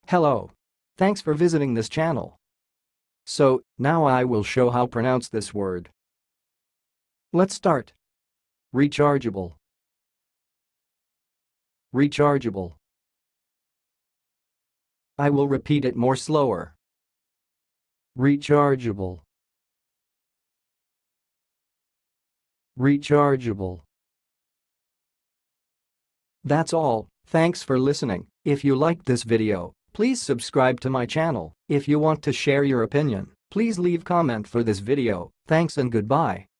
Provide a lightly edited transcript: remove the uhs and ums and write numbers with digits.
Hello. Thanks for visiting this channel. So, now I will show how pronounce this word. Let's start. Rechargeable. Rechargeable. I will repeat it more slower. Rechargeable. Rechargeable. That's all. Thanks for listening. If you liked this video, please subscribe to my channel. If you want to share your opinion, please leave comment for this video. Thanks and goodbye.